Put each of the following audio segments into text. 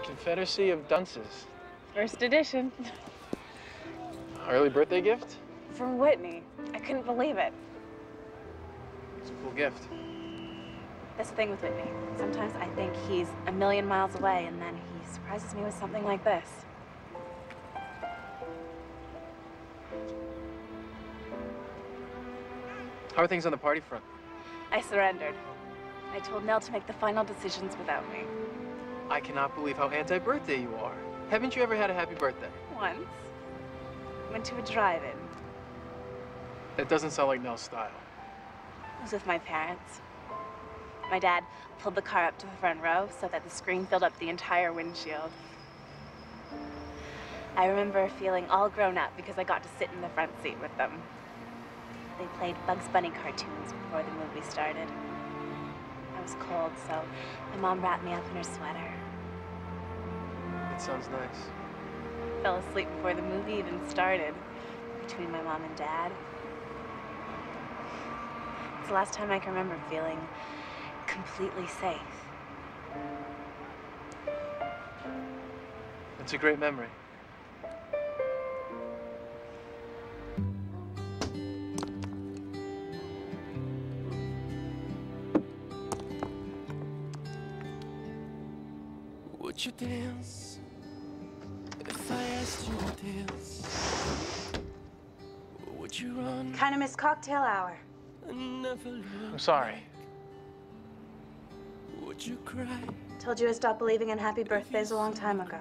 Confederacy of Dunces. First edition. Early birthday gift? From Whitney. I couldn't believe it. It's a cool gift. That's the thing with Whitney. Sometimes I think he's a million miles away, and then he surprises me with something like this. How are things on the party front? I surrendered. I told Nell to make the final decisions without me. I cannot believe how anti-birthday you are. Haven't you ever had a happy birthday? Once. Went to a drive-in. That doesn't sound like Nell's style. I was with my parents. My dad pulled the car up to the front row so that the screen filled up the entire windshield. I remember feeling all grown up because I got to sit in the front seat with them. They played Bugs Bunny cartoons before the movie started. I was cold, so my mom wrapped me up in her sweater. That sounds nice. Fell asleep before the movie even started, between my mom and dad. It's the last time I can remember feeling completely safe. It's a great memory. Would you dance if I asked you to dance? Or would you run? Kind of miss cocktail hour. And never look I'm sorry. back? Would you cry? Told you I stopped believing in happy birthdays a long time ago.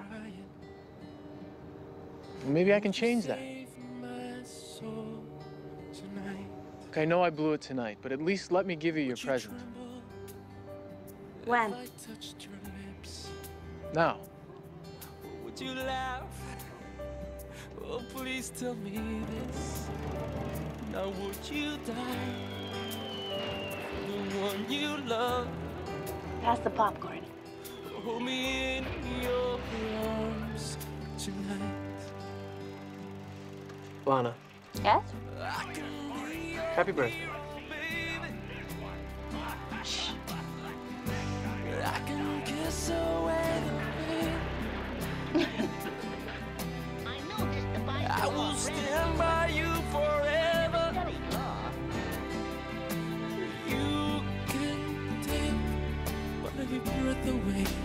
Maybe I can change that. Save my soul tonight. Look, I know I blew it tonight, but at least let me give you your Would you present. tremble When? if I touched your lips? Now. Would you laugh? Oh, please tell me this. Now would you die? The one you love. Pass the popcorn. Hold me in your arms tonight. Lana, Yes? I can be your happy birthday. hero, baby. I can kiss away the pain. I will stand by you forever. You can take my breath away.